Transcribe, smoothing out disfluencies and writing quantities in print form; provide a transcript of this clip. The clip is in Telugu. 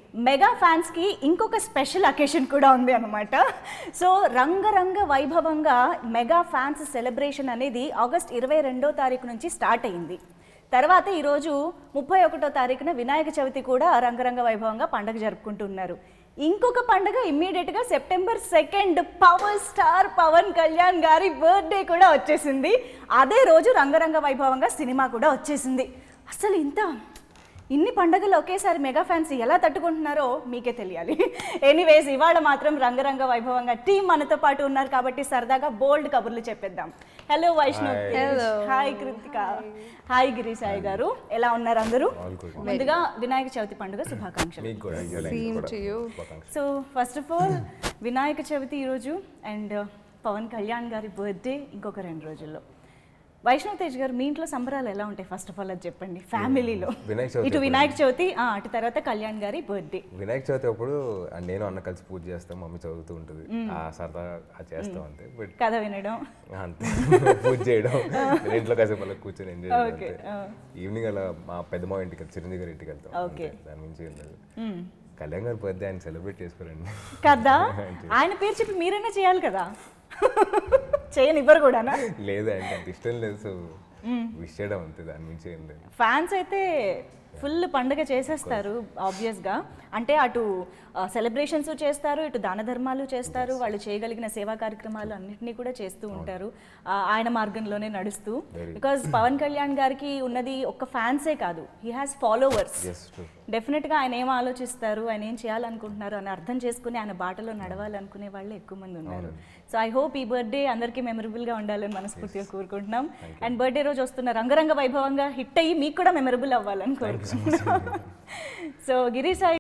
మెగా ఫ్యాన్స్కి ఇంకొక స్పెషల్ అకేషన్ కూడా ఉంది అనమాట. సో రంగరంగ వైభవంగా మెగా ఫ్యాన్స్ సెలబ్రేషన్ అనేది ఆగస్ట్ 22వ తారీఖు నుంచి స్టార్ట్ అయింది. తర్వాత ఈరోజు 31వ తారీఖున వినాయక చవితి కూడా రంగరంగ వైభవంగా పండుగ జరుపుకుంటున్నారు. ఇంకొక పండుగ ఇమ్మీడియట్గా September 2 power star Pawan Kalyan గారి బర్త్డే కూడా వచ్చేసింది. అదే రోజు రంగరంగ వైభవంగా సినిమా కూడా వచ్చేసింది. అసలు ఇన్ని పండుగలు ఒకేసారి మెగా ఫ్యాన్స్ ఎలా తట్టుకుంటున్నారో మీకే తెలియాలి. ఎనీవేస్ ఇవాళ మాత్రం రంగరంగ వైభవంగా టీం మనతో పాటు ఉన్నారు కాబట్టి సరదాగా బోల్డ్ కబుర్లు చెప్పేద్దాం. Hello Vaishnav, hi Krithika, hi Girisai గారు, ఎలా ఉన్నారు అందరూ? ముందుగా వినాయక చవితి పండుగ శుభాకాంక్షలు. So first of all Vinayaka Chavithi ఈరోజు అండ్ పవన్ కళ్యాణ్ గారి బర్త్డే ఇంకొక 2 రోజుల్లో. వైష్ణవ్ తేజ్ గారు, మీ ఇంట్లో సంబరాలు ఎలా ఉంటాయి? ఫస్ట్ ఆఫ్ ఆల్ అది చెప్పండి. ఫ్యామిలీలో ఇటు వినాయక చవితి, అటు తర్వాత కళ్యాణ్ గారి బర్త్డే. వినాయక చవితి అప్పుడు నేను అన్న కలిసి పూజ చేస్తాం, మమ్మీ చదువుతూ ఉంటుంది, సరదా చేస్తాం అంతే. బట్ కథ వినడం అంతే, పూజ చేయడం, ఇంట్లో కాసేపు అలా కూర్చొని ఎంజాయ్ చేయడం. ఈవినింగ్ అలా మా పెద్దమ్మ ఇంటికి చిరంజీవి గారి ఇంటికి వెళ్తాం. దాని నుంచి కళ్యాణ్ గారి బర్త్డే ఆయన సెలబ్రేట్ చేసుకోరండి కదా. ఆయన పేరు చెప్పి మీరైనా చేయాలి కదా, చేయనివ్వరు కూడా. లేదు, ఆయనకి అంత ఇష్టం లేదు, సో విష్ చేయడం అంతే, దాని నుంచి ఏం లేదు. ఫ్యాన్స్ అయితే ఫుల్ పండుగ చేసేస్తారు ఆబ్వియస్గా. అంటే అటు సెలబ్రేషన్స్ చేస్తారు, ఇటు దాన ధర్మాలు చేస్తారు, వాళ్ళు చేయగలిగిన సేవా కార్యక్రమాలు అన్నింటినీ కూడా చేస్తూ ఉంటారు ఆయన మార్గంలోనే నడుస్తూ. బికాజ్ పవన్ కళ్యాణ్ గారికి ఉన్నది ఒక్క ఫ్యాన్సే కాదు, హీ హ్యాస్ ఫాలోవర్స్. డెఫినెట్గా ఆయన ఏం ఆలోచిస్తారు, ఆయన ఏం చేయాలనుకుంటున్నారు అని అర్థం చేసుకుని ఆయన బాటలో నడవాలనుకునే వాళ్ళు ఎక్కువ మంది ఉన్నారు. సో ఐ హోప్ ఈ బర్త్డే అందరికీ మెమరబుల్గా ఉండాలని మనస్ఫూర్తిగా కోరుకుంటున్నాం. అండ్ బర్త్డే రోజు వస్తున్న రంగరంగ వైభవంగా హిట్ అయ్యి మీకు కూడా మెమరబుల్ అవ్వాలని కోరుకుంటున్నాం. సో గిరీష్